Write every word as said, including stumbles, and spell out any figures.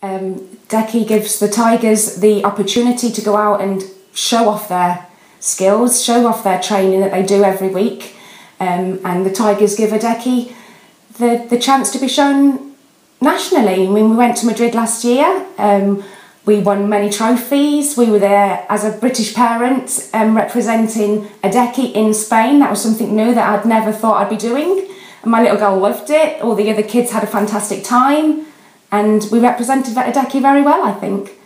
Um, Decky gives the Tigers the opportunity to go out and show off their skills, show off their training that they do every week, um, and the Tigers give Decky the, the chance to be shown nationally. I mean, we went to Madrid last year, um, we won many trophies, we were there as a British parent um, representing Decky in Spain. That was something new that I'd never thought I'd be doing, and my little girl loved it. All the other kids had a fantastic time, and we represented Decky very well, I think.